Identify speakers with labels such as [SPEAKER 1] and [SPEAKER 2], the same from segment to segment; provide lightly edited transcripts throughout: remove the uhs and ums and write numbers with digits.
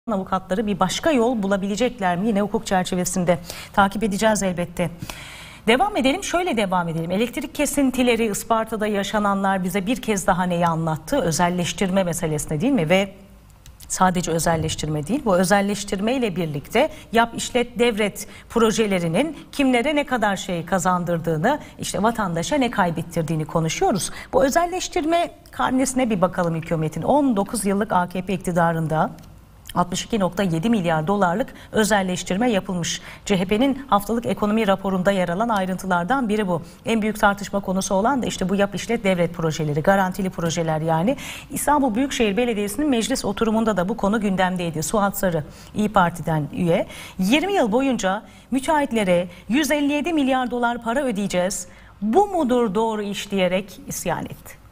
[SPEAKER 1] avukatları bir başka yol bulabilecekler mi? Yine hukuk çerçevesinde takip edeceğiz elbette. Devam edelim, şöyle devam edelim. Elektrik kesintileri, Isparta'da yaşananlar bize bir kez daha neyi anlattı? Özelleştirme meselesine, değil mi? Ve sadece özelleştirme değil, bu özelleştirme ile birlikte yap işlet devret projelerinin kimlere ne kadar şey kazandırdığını, işte vatandaşa ne kaybettirdiğini konuşuyoruz. Bu özelleştirme karnesine bir bakalım hükümetin. 19 yıllık AKP iktidarında 62,7 milyar dolarlık özelleştirme yapılmış. CHP'nin haftalık ekonomi raporunda yer alan ayrıntılardan biri bu. En büyük tartışma konusu olan da işte bu yap işlet devlet projeleri, garantili projeler yani. İstanbul Büyükşehir Belediyesi'nin meclis oturumunda da bu konu gündemdeydi. Suat Sarı, İYİ Parti'den üye, 20 yıl boyunca müteahhitlere 157 milyar dolar para ödeyeceğiz, bu mudur doğru iş diyerek isyan etti.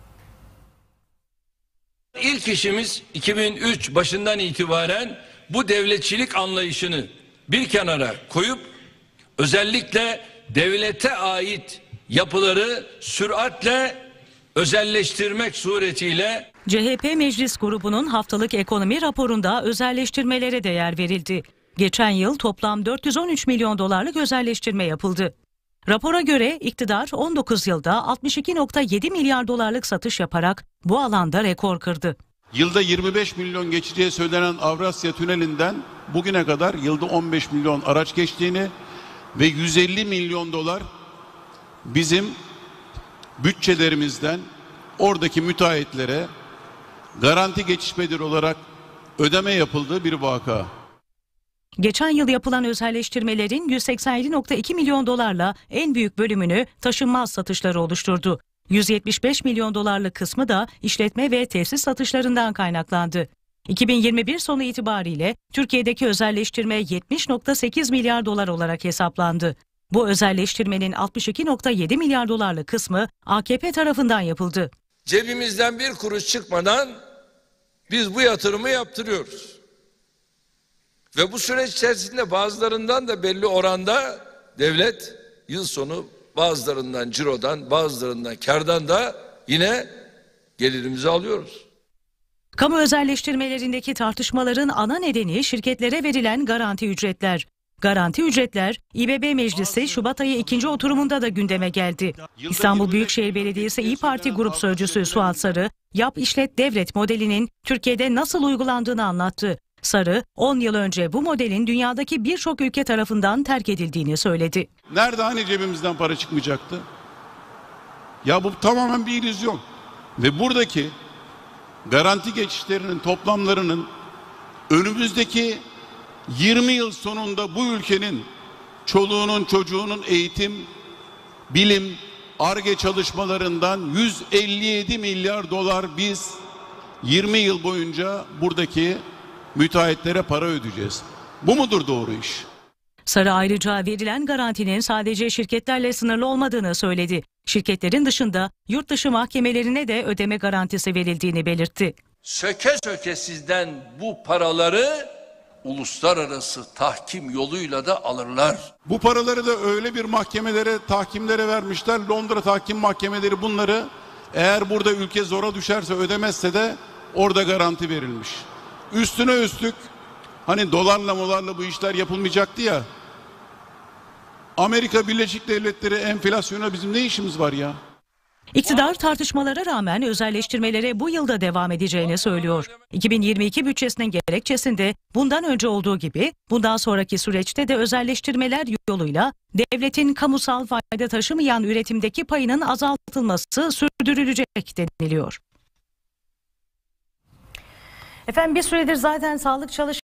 [SPEAKER 2] İlk işimiz 2003 başından itibaren bu devletçilik anlayışını bir kenara koyup özellikle devlete ait yapıları süratle özelleştirmek suretiyle.
[SPEAKER 1] CHP Meclis Grubu'nun haftalık ekonomi raporunda özelleştirmelere de yer verildi. Geçen yıl toplam 413 milyon dolarlık özelleştirme yapıldı. Rapora göre iktidar 19 yılda 62,7 milyar dolarlık satış yaparak bu alanda rekor kırdı.
[SPEAKER 3] Yılda 25 milyon geçeceği söylenen Avrasya Tüneli'nden bugüne kadar yılda 15 milyon araç geçtiğini ve 150 milyon dolar bizim bütçelerimizden oradaki müteahhitlere garanti geçiş bedeli olarak ödeme yapıldığı bir vaka.
[SPEAKER 1] Geçen yıl yapılan özelleştirmelerin 187,2 milyon dolarla en büyük bölümünü taşınmaz satışları oluşturdu. 175 milyon dolarlık kısmı da işletme ve tesis satışlarından kaynaklandı. 2021 sonu itibariyle Türkiye'deki özelleştirme 70,8 milyar dolar olarak hesaplandı. Bu özelleştirmenin 62,7 milyar dolarlık kısmı AKP tarafından yapıldı.
[SPEAKER 2] Cebimizden bir kuruş çıkmadan biz bu yatırımı yaptırıyoruz. Ve bu süreç içerisinde bazılarından da belli oranda devlet yıl sonu bazılarından cirodan, bazılarından kardan da yine gelirimizi alıyoruz.
[SPEAKER 1] Kamu özelleştirmelerindeki tartışmaların ana nedeni şirketlere verilen garanti ücretler. Garanti ücretler İBB Meclisi Şubat ayı 2. oturumunda da gündeme geldi. İstanbul Büyükşehir Belediyesi İYİ Parti Grup Sözcüsü Suat Sarı, yap işlet devlet modelinin Türkiye'de nasıl uygulandığını anlattı. Sarı, 10 yıl önce bu modelin dünyadaki birçok ülke tarafından terk edildiğini söyledi.
[SPEAKER 3] Nerede hani cebimizden para çıkmayacaktı? Ya bu tamamen bir illüzyon. Ve buradaki garanti geçişlerinin toplamlarının önümüzdeki 20 yıl sonunda bu ülkenin çoluğunun çocuğunun eğitim, bilim, Ar-Ge çalışmalarından 157 milyar dolar biz 20 yıl boyunca buradaki müteahhitlere para ödeyeceğiz. Bu mudur doğru iş?
[SPEAKER 1] Sarı ayrıca verilen garantinin sadece şirketlerle sınırlı olmadığını söyledi. Şirketlerin dışında yurt dışı mahkemelerine de ödeme garantisi verildiğini belirtti.
[SPEAKER 2] Söke söke sizden bu paraları uluslararası tahkim yoluyla da alırlar.
[SPEAKER 3] Bu paraları da öyle bir mahkemelere, tahkimlere vermişler. Londra tahkim mahkemeleri bunları eğer burada ülke zora düşerse ödemezse de orada garanti verilmiş. Üstüne üstlük hani dolarla bu işler yapılmayacaktı ya. Amerika Birleşik Devletleri enflasyona bizim ne işimiz var ya?
[SPEAKER 1] İktidar tartışmalara rağmen özelleştirmelere bu yılda devam edeceğini söylüyor. 2022 bütçesinin gerekçesinde bundan önce olduğu gibi bundan sonraki süreçte de özelleştirmeler yoluyla devletin kamusal fayda taşımayan üretimdeki payının azaltılması sürdürülecek deniliyor. Efendim bir süredir zaten sağlık çalışanları